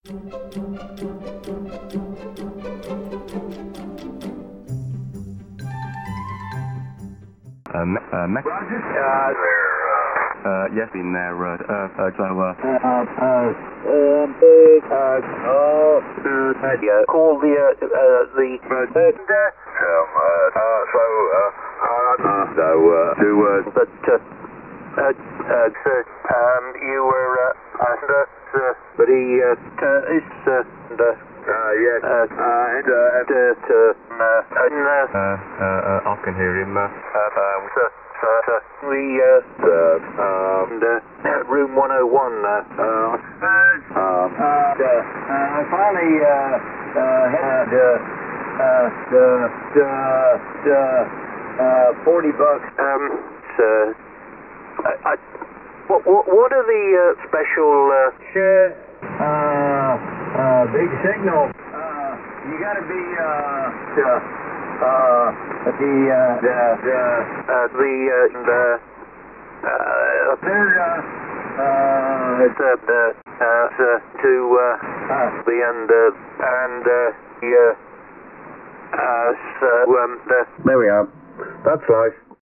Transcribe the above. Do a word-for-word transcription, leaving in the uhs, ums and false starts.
Um, uh, Mac. Roger. Uh, Uh, yes, been there. Uh, uh, uh, so, uh, uh, uh, um, uh, oh, uh, yeah, call the, uh, uh, the, uh, um, uh, uh, so, uh, uh, so, uh, to, uh, but, uh, uh, uh, sir, um, you were, uh, uh, uh, but he, uh, uh, is, uh, uh, uh, yes, uh, uh, and, uh, and, uh, uh, and, uh, uh, uh, uh, I can hear him. Uh, uh, uh, sir. Uh, uh, we, uh, uh, um, uh, room one oh one, uh, uh, um, uh, uh, uh, I finally, uh, uh, had, uh, uh, uh, uh, uh, uh, forty bucks, um, so, I, I, what, what, what are the, uh, special, uh, share, uh, uh, big signal, uh, you gotta be, uh, uh, Uh, the, uh, the, the, uh, the, uh, the, uh, there, uh, uh, the, the, uh, the, to, uh, uh, the, and, uh, and, uh, the, uh, uh, so, um, the, there we are. That's life.